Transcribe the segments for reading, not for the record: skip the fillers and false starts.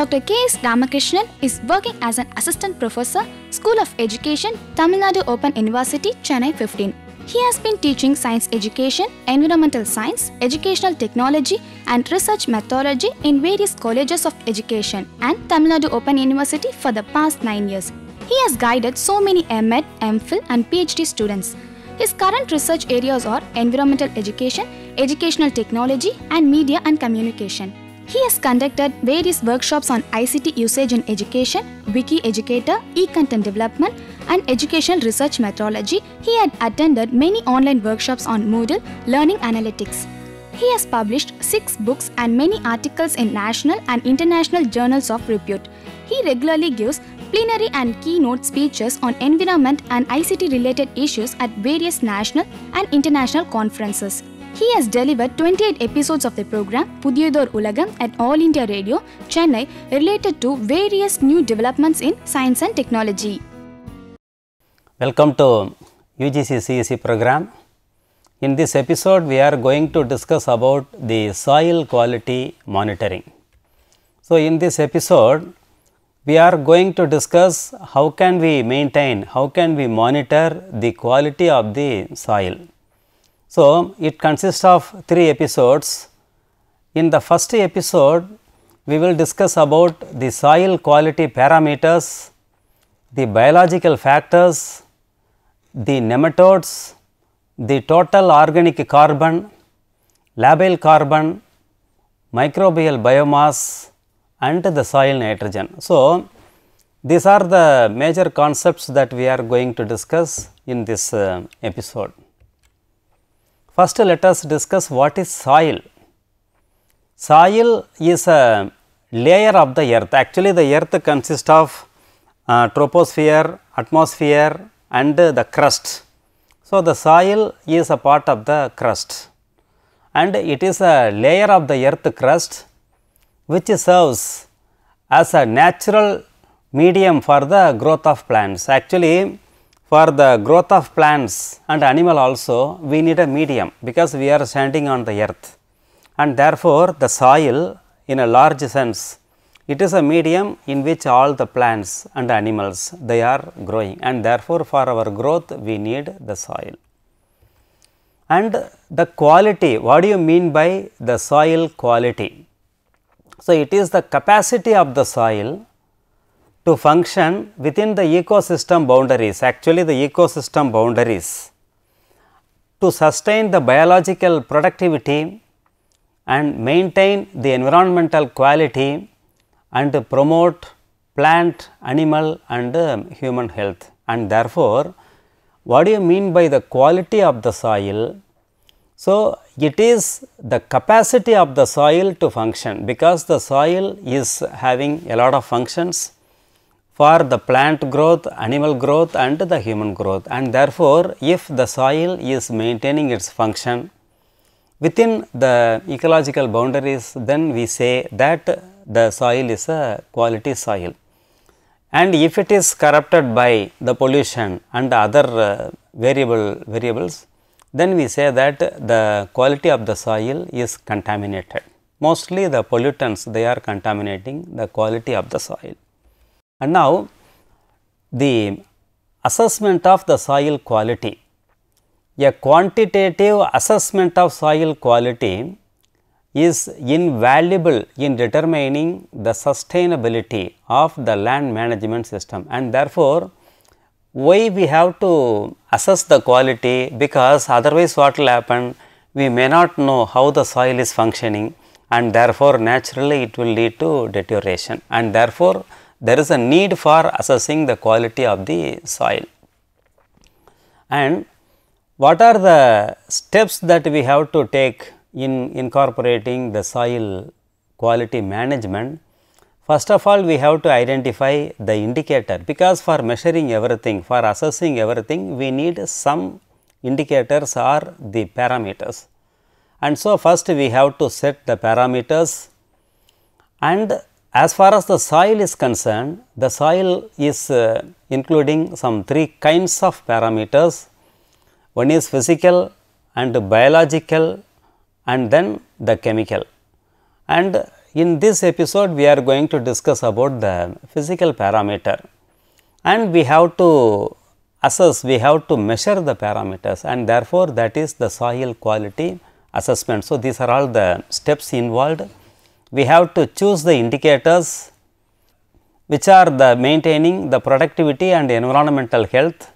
Dr. K.S. Ramakrishnan is working as an assistant professor, School of Education, Tamil Nadu Open University, Chennai 15. He has been teaching science education, environmental science, educational technology and research methodology in various colleges of education and Tamil Nadu Open University for the past 9 years. He has guided so many M.Ed, M.Phil and PhD students. His current research areas are environmental education, educational technology and media and communication. He has conducted various workshops on ICT usage in education, Wiki Educator, e-content development and educational research methodology. He had attended many online workshops on Moodle, learning analytics. He has published 6 books and many articles in national and international journals of repute. He regularly gives plenary and keynote speeches on environment and ICT related issues at various national and international conferences. He has delivered 28 episodes of the program Pudiyador Ulagam at All India Radio, Chennai, related to various new developments in science and technology. Welcome to UGC CEC program. In this episode, we are going to discuss about the soil quality monitoring. So, in this episode, we are going to discuss how can we maintain, how can we monitor the quality of the soil. So, it consists of 3 episodes. In the first episode, we will discuss about the soil quality parameters, the biological factors, the nematodes, the total organic carbon, labile carbon, microbial biomass and the soil nitrogen. So, these are the major concepts that we are going to discuss in this episode. First, let us discuss what is soil. Soil is a layer of the earth. Actually, the earth consists of troposphere, atmosphere and the crust. So, the soil is a part of the crust and it is a layer of the earth crust which serves as a natural medium for the growth of plants. Actually, for the growth of plants and animal also, we need a medium because we are standing on the earth and therefore, the soil in a large sense, it is a medium in which all the plants and animals they are growing and therefore, for our growth we need the soil. And the quality, what do you mean by the soil quality? So, it is the capacity of the soil to function within the ecosystem boundaries, actually the ecosystem boundaries, to sustain the biological productivity and maintain the environmental quality and to promote plant, animal and human health. And therefore, what do you mean by the quality of the soil? So, it is the capacity of the soil to function because the soil is having a lot of functions for the plant growth, animal growth and the human growth, and therefore, if the soil is maintaining its function within the ecological boundaries, then we say that the soil is a quality soil. And if it is corrupted by the pollution and other variables, then we say that the quality of the soil is contaminated. Mostly the pollutants, they are contaminating the quality of the soil. And now, the assessment of the soil quality. A quantitative assessment of soil quality is invaluable in determining the sustainability of the land management system, and therefore, why we have to assess the quality, because otherwise what will happen, we may not know how the soil is functioning and therefore, naturally it will lead to deterioration and therefore, there is a need for assessing the quality of the soil. And what are the steps that we have to take in incorporating the soil quality management? First of all, we have to identify the indicator, because for measuring everything, for assessing everything, we need some indicators or the parameters. And so, first we have to set the parameters, and as far as the soil is concerned, the soil is including some 3 kinds of parameters. One is physical and biological and then the chemical. And in this episode we are going to discuss about the physical parameter, and we have to assess, we have to measure the parameters, and therefore, that is the soil quality assessment. So, these are all the steps involved. We have to choose the indicators which are the maintaining the productivity and environmental health,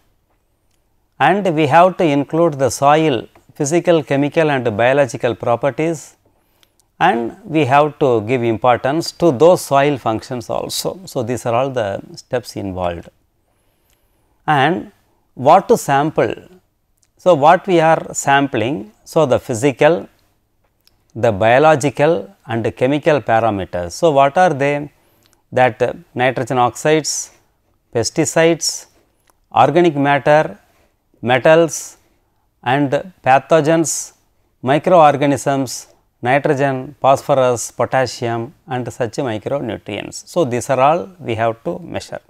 and we have to include the soil physical, chemical and biological properties, and we have to give importance to those soil functions also. So, these are all the steps involved. And what to sample? So, what we are sampling? So, the physical, the biological and the chemical parameters. So, what are they? That nitrogen oxides, pesticides, organic matter, metals and pathogens, microorganisms, nitrogen, phosphorus, potassium and such micronutrients. So, these are all we have to measure.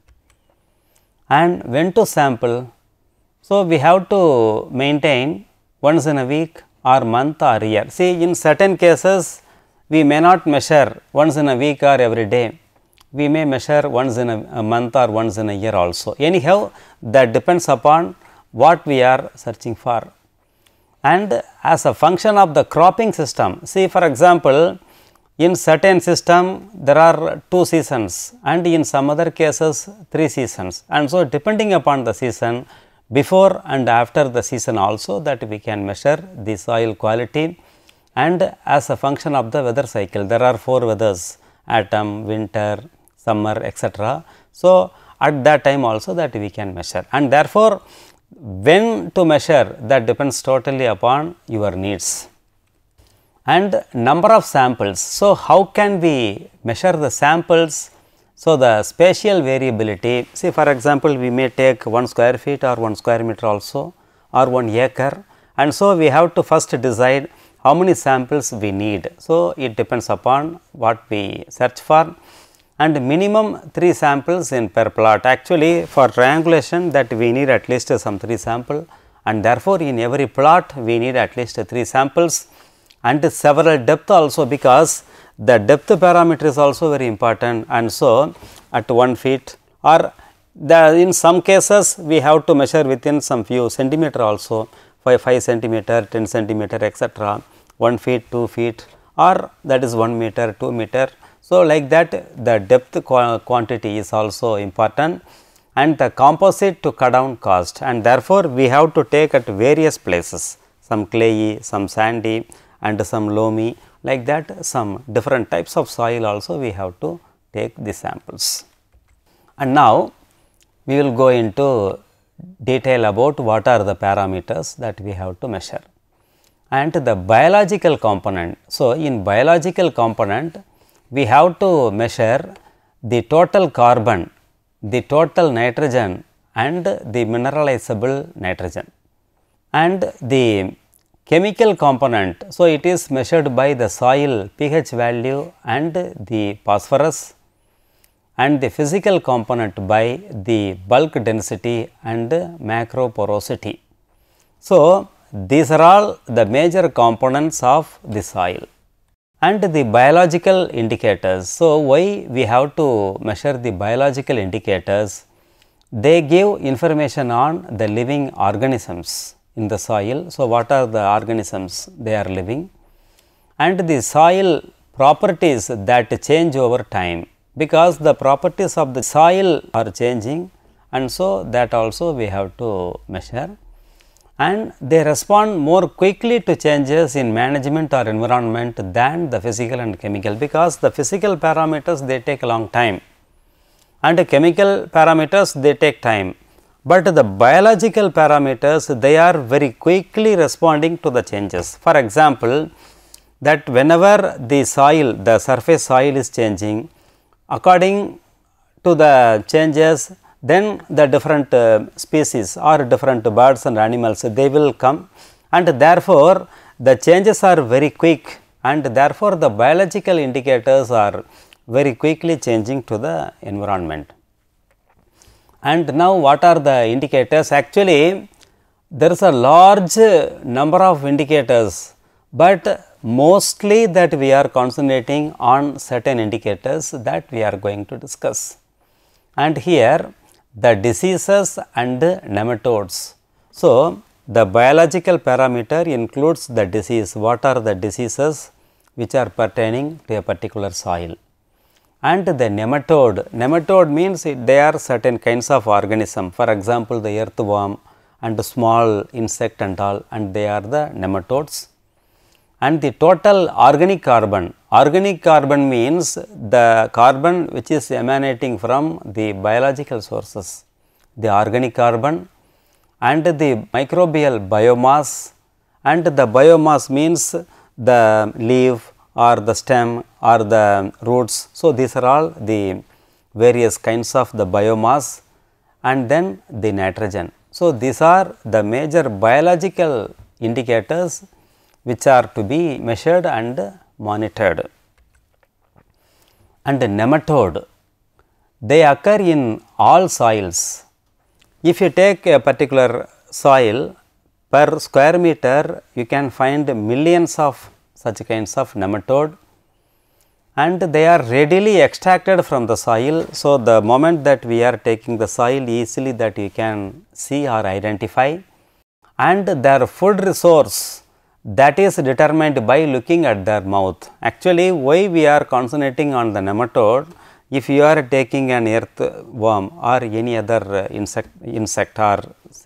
And when to sample? So, we have to maintain once in a week or month or year. See, in certain cases we may not measure once in a week or every day, we may measure once in a month or once in a year also. Anyhow, that depends upon what we are searching for. And as a function of the cropping system, see for example, in certain system there are 2 seasons and in some other cases 3 seasons, and so depending upon the season, before and after the season also, that we can measure the soil quality. And as a function of the weather cycle, there are 4 weathers: autumn, winter, summer, etc. So, at that time also that we can measure, and therefore, when to measure, that depends totally upon your needs. And number of samples. So, how can we measure the samples? So, the spatial variability, see for example, we may take 1 square feet or 1 square meter also or 1 acre, and so we have to first decide how many samples we need. So, it depends upon what we search for, and minimum 3 samples in per plot. Actually, for triangulation, that we need at least some 3 sample, and therefore, in every plot we need at least 3 samples and several depth also, because the depth parameter is also very important. And so, at 1 feet or in some cases we have to measure within some few centimeter also, 5 centimeter, 10 centimeter, etc., 1 feet, 2 feet, or that is 1 meter, 2 meter. So, like that the depth quantity is also important, and the composite to cut down cost, and therefore, we have to take at various places, some clayey, some sandy and some loamy, like that some different types of soil also we have to take the samples. And now, we will go into detail about what are the parameters that we have to measure, and the biological component. So, in biological component, we have to measure the total carbon, the total nitrogen and the mineralizable nitrogen, and the chemical component. So, it is measured by the soil pH value and the phosphorus, and the physical component by the bulk density and macro porosity. So, these are all the major components of the soil. And the biological indicators. So, why we have to measure the biological indicators? They give information on the living organisms in the soil. So, what are the organisms they are living, and the soil properties that change over time, because the properties of the soil are changing, and so that also we have to measure. And they respond more quickly to changes in management or environment than the physical and chemical, because the physical parameters they take a long time and the chemical parameters they take time, but the biological parameters they are very quickly responding to the changes. For example, that whenever the soil, the surface soil is changing, according to the changes, then the different species or different birds and animals they will come, and therefore, the changes are very quick, and therefore, the biological indicators are very quickly changing to the environment. And now, what are the indicators? Actually, there is a large number of indicators, but mostly that we are concentrating on certain indicators that we are going to discuss. And here the diseases and nematodes. So, the biological parameter includes the disease, what are the diseases which are pertaining to a particular soil. And the nematode means they are certain kinds of organism, for example, the earthworm and small insect and all, and they are the nematodes. And the total organic carbon means the carbon which is emanating from the biological sources, the organic carbon and the microbial biomass, and the biomass means the leaf or the stem or the roots. So, these are all the various kinds of the biomass, and then the nitrogen. So, these are the major biological indicators which are to be measured and monitored. And the nematode, they occur in all soils. If you take a particular soil, per square meter you can find millions of such kinds of nematode, and they are readily extracted from the soil. So, the moment that we are taking the soil, easily that you can see or identify, and their food resource, that is determined by looking at their mouth. Actually, why we are concentrating on the nematode? If you are taking an earthworm or any other insect or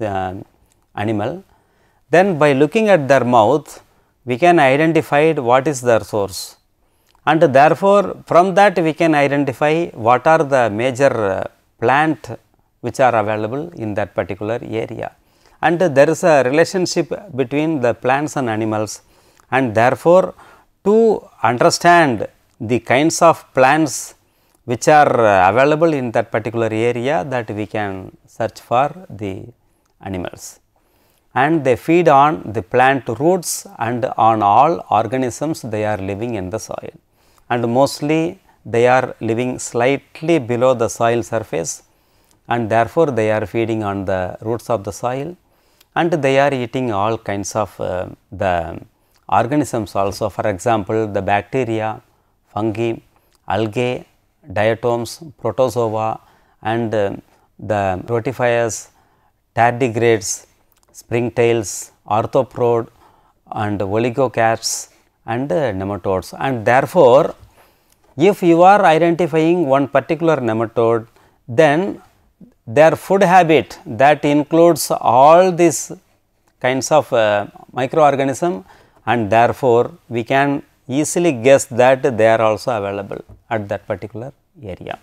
animal, then by looking at their mouth, we can identify what is their source, and therefore, from that we can identify what are the major plant which are available in that particular area. And there is a relationship between the plants and animals, and therefore, to understand the kinds of plants which are available in that particular area, that we can search for the animals, and they feed on the plant roots and on all organisms they are living in the soil, and mostly they are living slightly below the soil surface, and therefore, they are feeding on the roots of the soil, and they are eating all kinds of the organisms also, for example, the bacteria, fungi, algae, diatoms, protozoa, and the rotifers, tardigrades, springtails, arthropod, and oligocats, and nematodes. And therefore, if you are identifying one particular nematode, then their food habit, that includes all these kinds of microorganism, and therefore, we can easily guess that they are also available at that particular area.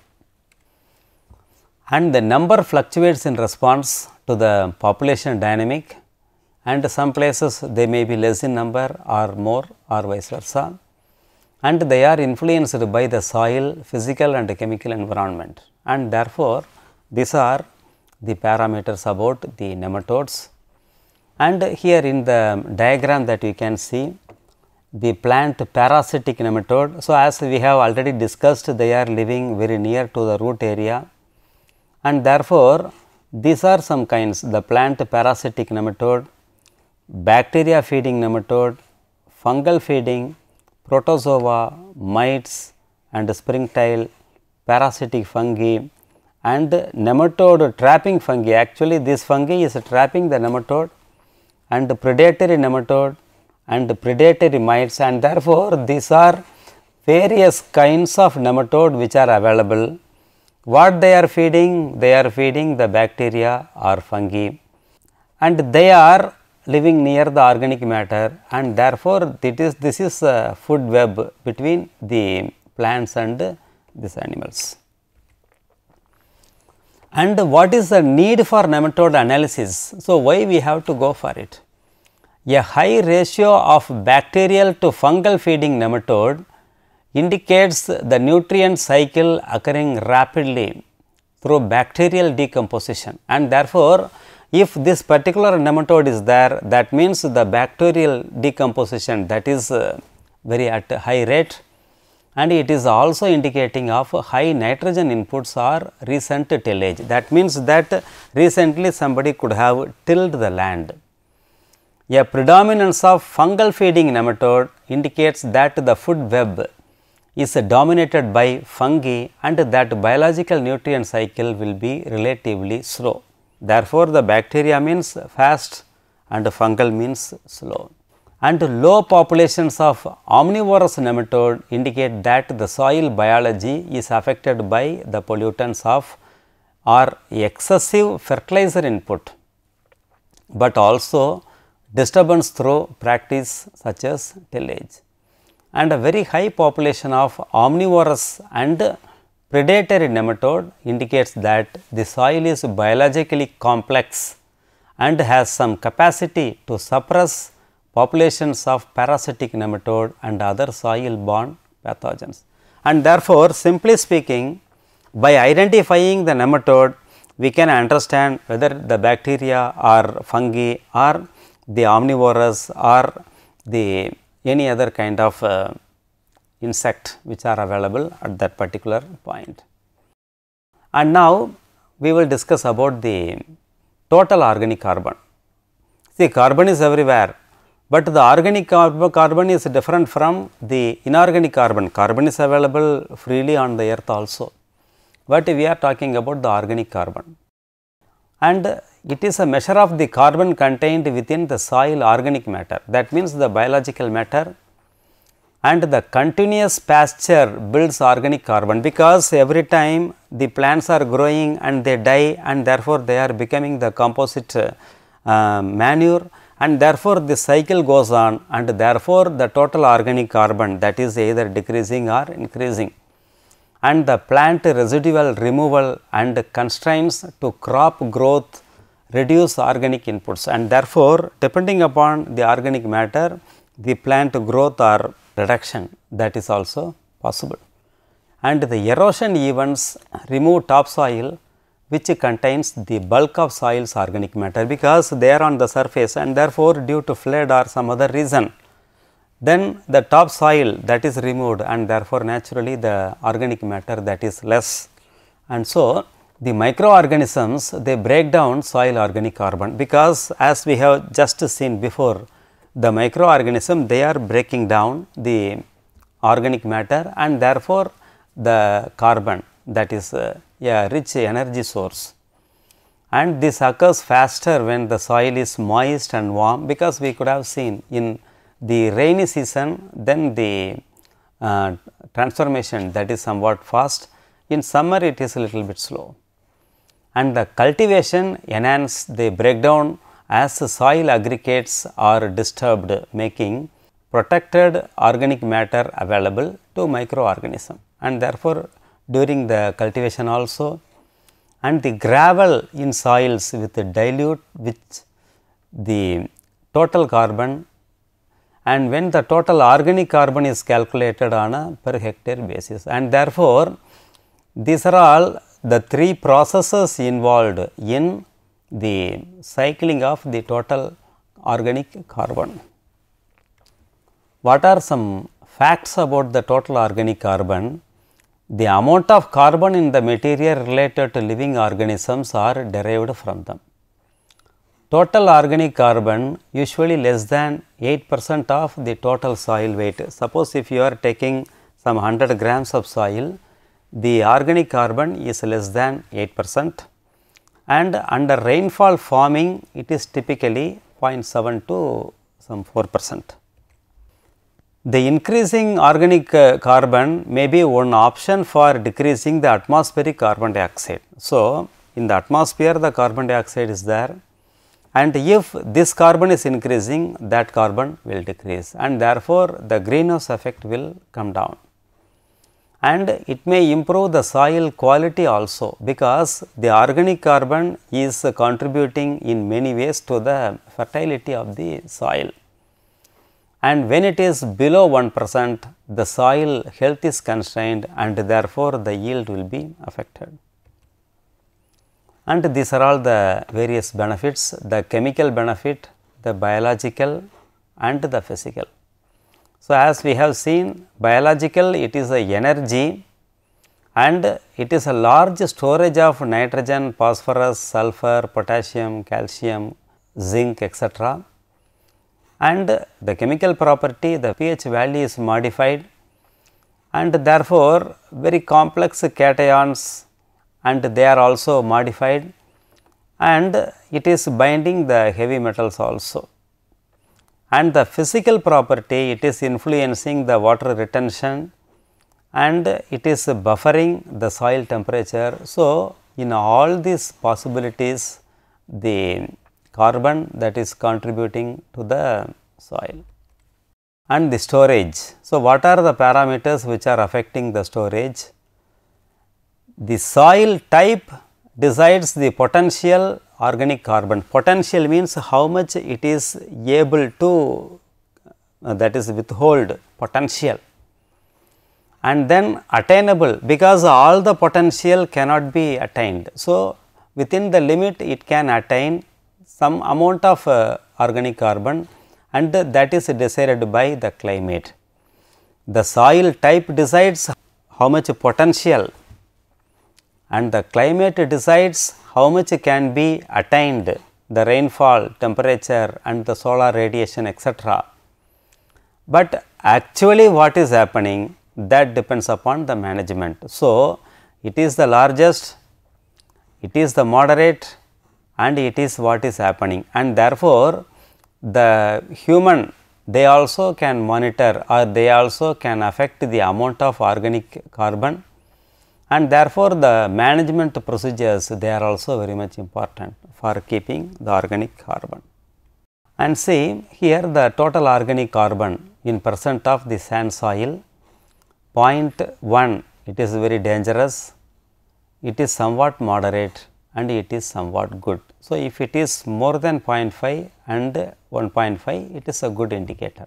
And the number fluctuates in response to the population dynamic, and some places they may be less in number or more or vice versa, and they are influenced by the soil, physical and chemical environment, and therefore, these are the parameters about the nematodes. And here in the diagram that you can see the plant parasitic nematode. So, as we have already discussed, they are living very near to the root area, and therefore, these are some kinds: the plant parasitic nematode, bacteria feeding nematode, fungal feeding, protozoa, mites and springtail, parasitic fungi, and nematode trapping fungi. Actually, this fungi is trapping the nematode, and predatory nematode and predatory mites, and therefore, these are various kinds of nematode which are available. What they are feeding? They are feeding the bacteria or fungi, and they are living near the organic matter, and therefore, this is a food web between the plants and these animals. And what is the need for nematode analysis? So, why we have to go for it? A high ratio of bacterial to fungal feeding nematode indicates the nutrient cycle occurring rapidly through bacterial decomposition, and therefore, if this particular nematode is there, that means the bacterial decomposition, that is very at a high rate, and it is also indicating of high nitrogen inputs or recent tillage. That means that recently somebody could have tilled the land. A predominance of fungal feeding nematode indicates that the food web is dominated by fungi and that biological nutrient cycle will be relatively slow. Therefore, the bacteria means fast and fungal means slow. And low populations of omnivorous nematode indicate that the soil biology is affected by the pollutants of or excessive fertilizer input, but also disturbance through practice such as tillage. And a very high population of omnivorous and predatory nematode indicates that the soil is biologically complex and has some capacity to suppress populations of parasitic nematode and other soil borne pathogens. And therefore, simply speaking, by identifying the nematode, we can understand whether the bacteria or fungi or the omnivorous or the any other kind of insect which are available at that particular point. And now, we will discuss about the total organic carbon. See, carbon is everywhere, but the organic carbon is different from the inorganic carbon. Carbon is available freely on the earth also, but we are talking about the organic carbon. And it is a measure of the carbon contained within the soil organic matter, that means the biological matter, and the continuous pasture builds organic carbon, because every time the plants are growing and they die and therefore, they are becoming the composite manure, and therefore, the cycle goes on and therefore, the total organic carbon, that is either decreasing or increasing, and the plant residual removal and constraints to crop growth reduce organic inputs, and therefore, depending upon the organic matter, the plant growth or reduction, that is also possible. And the erosion events remove topsoil which contains the bulk of soil's organic matter, because they are on the surface and therefore, due to flood or some other reason, then the topsoil that is removed and therefore, naturally the organic matter that is less. And so, the microorganisms, they break down soil organic carbon, because as we have just seen before, the microorganism, they are breaking down the organic matter and therefore, the carbon, that is a rich energy source. And this occurs faster when the soil is moist and warm, because we could have seen in the rainy season, then the transformation, that is somewhat fast. In summer, it is a little bit slow. And the cultivation enhance the breakdown as the soil aggregates are disturbed, making protected organic matter available to microorganism. And therefore, during the cultivation also, and the gravel in soils with the dilute which the total carbon, and when the total organic carbon is calculated on a per hectare basis. And therefore, these are all the three processes involved in the cycling of the total organic carbon. What are some facts about the total organic carbon? The amount of carbon in the material related to living organisms are derived from them. Total organic carbon usually less than 8% of the total soil weight. Suppose if you are taking some 100 grams of soil, the organic carbon is less than 8%, and under rainfall forming it is typically 0.7 to some 4%. The increasing organic carbon may be one option for decreasing the atmospheric carbon dioxide. So, in the atmosphere the carbon dioxide is there, and if this carbon is increasing, that carbon will decrease, and therefore, the greenhouse effect will come down. And it may improve the soil quality also, because the organic carbon is contributing in many ways to the fertility of the soil. And when it is below 1%, the soil health is constrained and therefore, the yield will be affected. And these are all the various benefits, the chemical benefit, the biological and the physical. So, as we have seen, biological, it is a energy and it is a large storage of nitrogen, phosphorus, sulfur, potassium, calcium, zinc, etc. and the chemical property, the pH value is modified, and therefore, very complex cations and they are also modified, and it is binding the heavy metals also. And the physical property, it is influencing the water retention and it is buffering the soil temperature. So, in all these possibilities, the carbon that is contributing to the soil. And the storage. So, what are the parameters which are affecting the storage? The soil type decides the potential organic carbon. Potential means how much it is able to that is withhold potential, and then attainable, because all the potential cannot be attained. So, within the limit it can attain some amount of organic carbon, and that is decided by the climate. The soil type decides how much potential, and the climate decides how much can be attained, the rainfall, temperature and the solar radiation, etc. But actually what is happening, that depends upon the management. So, it is the largest, it is the moderate, and it is what is happening, and therefore, the human, they also can monitor or they also can affect the amount of organic carbon, and therefore, the management procedures, they are also very much important for keeping the organic carbon. And see here the total organic carbon in percent of the sand soil, 0.1, it is very dangerous, it is somewhat moderate, and it is somewhat good. So, if it is more than 0.5 and 1.5, it is a good indicator.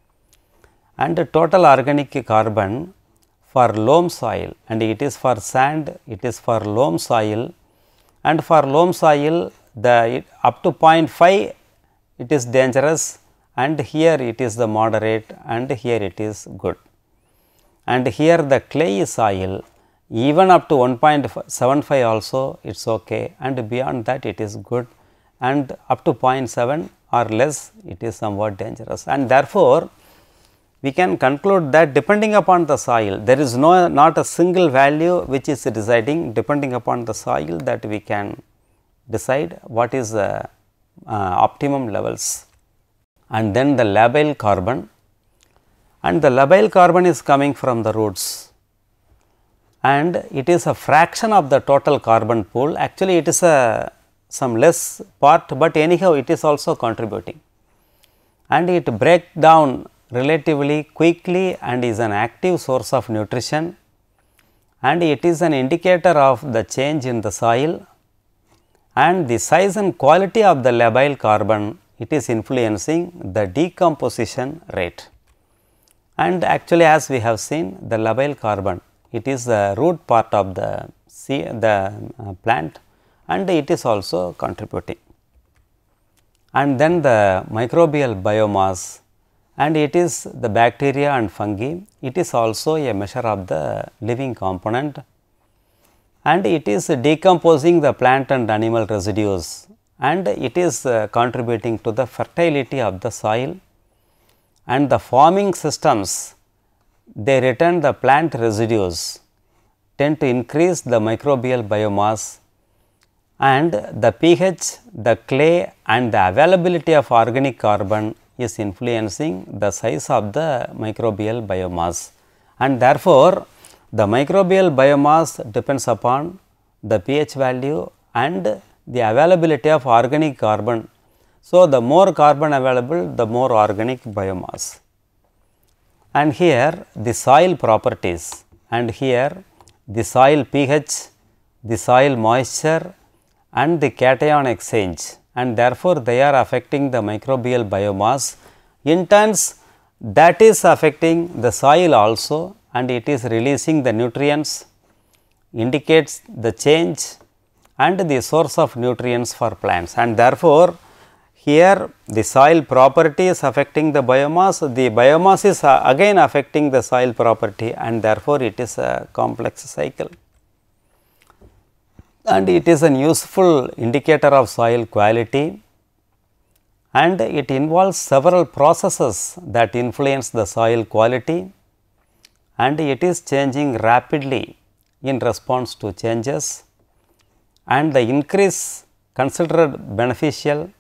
And the total organic carbon for loam soil, and it is for sand, it is for loam soil, and for loam soil the up to 0.5 it is dangerous, and here it is the moderate, and here it is good. And here the clay soil, even up to 1.75 also it is okay, and beyond that it is good, and up to 0.7 or less it is somewhat dangerous. And therefore, we can conclude that depending upon the soil, there is not a single value which is deciding. Depending upon the soil, that we can decide what is the optimum levels. And then the labile carbon, and the labile carbon is coming from the roots, and it is a fraction of the total carbon pool. Actually, it is some less part, but anyhow it is also contributing, and it breaks down relatively quickly and is an active source of nutrition, and it is an indicator of the change in the soil, and the size and quality of the labile carbon, it is influencing the decomposition rate. And actually, as we have seen, the labile carbon, it is the root part of the plant, and it is also contributing. And then the microbial biomass, and it is the bacteria and fungi, it is also a measure of the living component, and it is decomposing the plant and animal residues, and it is contributing to the fertility of the soil. And the farming systems, they return the plant residues, tend to increase the microbial biomass, and the pH, the clay and the availability of organic carbon is influencing the size of the microbial biomass. And therefore, the microbial biomass depends upon the pH value and the availability of organic carbon. So, the more carbon available, the more organic biomass. And here the soil properties, and here the soil pH, the soil moisture and the cation exchange, and therefore, they are affecting the microbial biomass. In turns, that is affecting the soil also, and it is releasing the nutrients, indicates the change and the source of nutrients for plants. And therefore, here the soil property is affecting the biomass is again affecting the soil property, and therefore, it is a complex cycle. And it is a useful indicator of soil quality, and it involves several processes that influence the soil quality, and it is changing rapidly in response to changes, and the increase considered beneficial,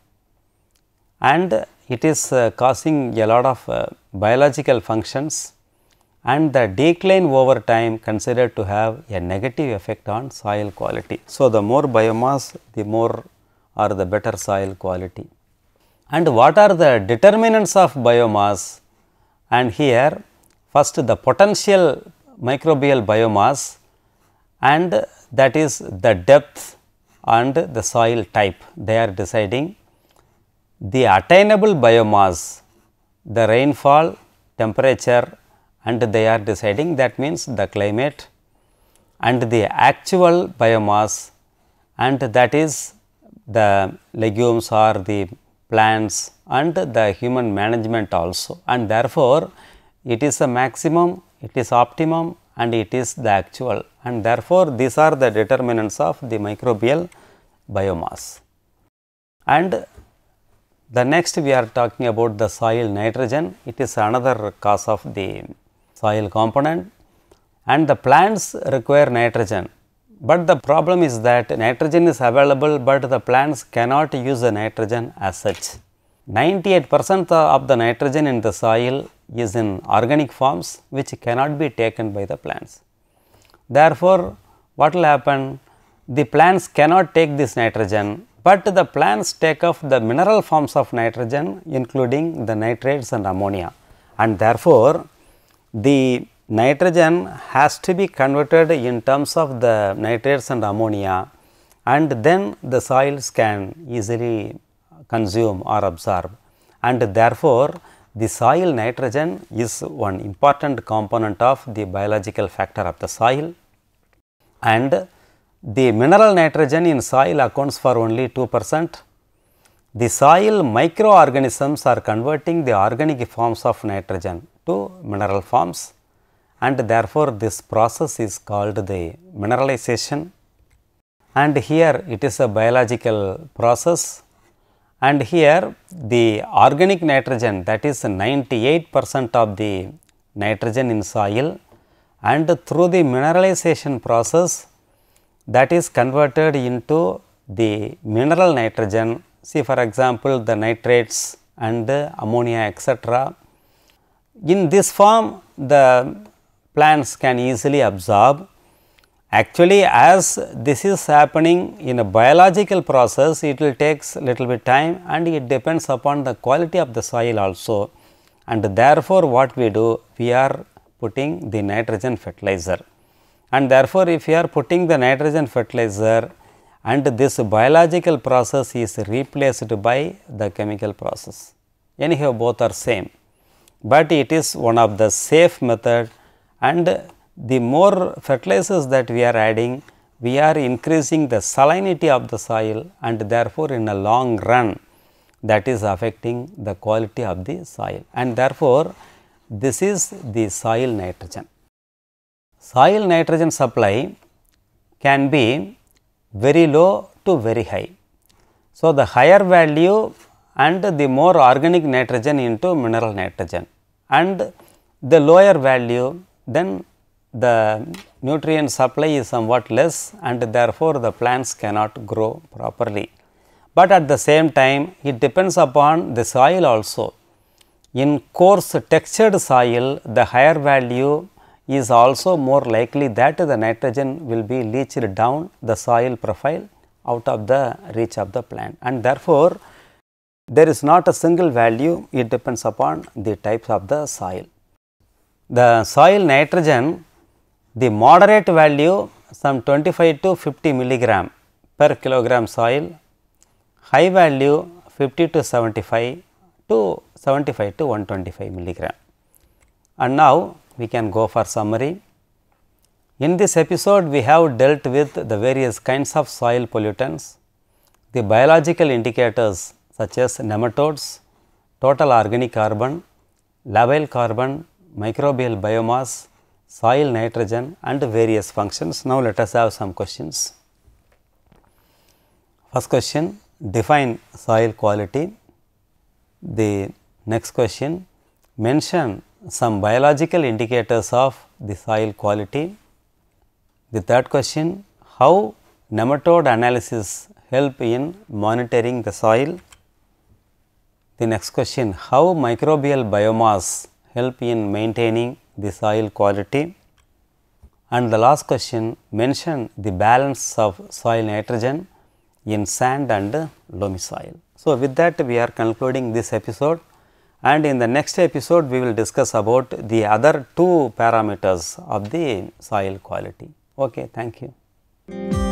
and it is causing a lot of biological functions, and the decline over time considered to have a negative effect on soil quality. So, the more biomass, the more or the better soil quality. And what are the determinants of biomass? And here first the potential microbial biomass, and that is the depth and the soil type, they are deciding. The attainable biomass, the rainfall, temperature, and they are deciding, that means the climate, and the actual biomass, and that is the legumes or the plants and the human management also, and therefore, it is a maximum, it is optimum, and it is the actual, and therefore, these are the determinants of the microbial biomass. And the next we are talking about the soil nitrogen, it is another cause of the soil component, and the plants require nitrogen, but the problem is that nitrogen is available, but the plants cannot use the nitrogen as such. 98% of the nitrogen in the soil is in organic forms, which cannot be taken by the plants. Therefore, what will happen? The plants cannot take this nitrogen, but the plants take off the mineral forms of nitrogen, including the nitrates and ammonia, and therefore, the nitrogen has to be converted in terms of the nitrates and ammonia, and then the soils can easily consume or absorb, and therefore, the soil nitrogen is one important component of the biological factor of the soil, and the mineral nitrogen in soil accounts for only 2%. The soil microorganisms are converting the organic forms of nitrogen to mineral forms, and therefore, this process is called the mineralization, and here it is a biological process, and here the organic nitrogen, that is 98% of the nitrogen in soil, and through the mineralization process, that is converted into the mineral nitrogen. See, for example, the nitrates and ammonia, etc. In this form, the plants can easily absorb. Actually, as this is happening in a biological process, it will take little bit time, and it depends upon the quality of the soil also, and therefore, what we do, we are putting the nitrogen fertilizer, and therefore, if you are putting the nitrogen fertilizer and this biological process is replaced by the chemical process, anyhow both are same, but it is one of the safe method, and the more fertilizers that we are adding, we are increasing the salinity of the soil, and therefore, in a long run that is affecting the quality of the soil, and therefore, this is the soil nitrogen. Soil nitrogen supply can be very low to very high. So, the higher value and the more organic nitrogen into mineral nitrogen, and the lower value, then the nutrient supply is somewhat less, and therefore, the plants cannot grow properly. But at the same time, it depends upon the soil also. In coarse textured soil, the higher value is also more likely that the nitrogen will be leached down the soil profile out of the reach of the plant, and therefore, there is not a single value, it depends upon the types of the soil. The soil nitrogen, the moderate value some 25 to 50 milligram per kilogram soil, high value 50 to 75 to 125 milligram. And now, we can go for summary. In this episode, we have dealt with the various kinds of soil pollutants, the biological indicators such as nematodes, total organic carbon, labile carbon, microbial biomass, soil nitrogen, and various functions. Now, let us have some questions. First question, define soil quality. The next question, mention some biological indicators of the soil quality. The third question, how nematode analysis help in monitoring the soil. The next question, how microbial biomass help in maintaining the soil quality. And the last question, mention the balance of soil nitrogen in sand and loamy soil. So, with that we are concluding this episode, and in the next episode we will discuss about the other two parameters of the soil quality. Okay, thank you.